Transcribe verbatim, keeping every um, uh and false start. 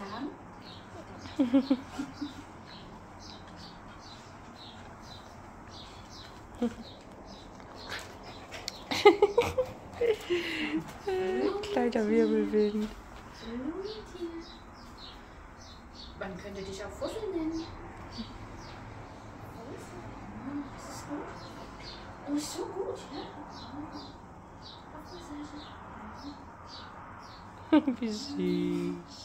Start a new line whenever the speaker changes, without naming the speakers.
Zahn?
Kleiner Wirbelwind.
Man könnte dich auch Fussel nennen. Das ist gut. Du bist so gut, ja? Auf der Seite.
Wie süß.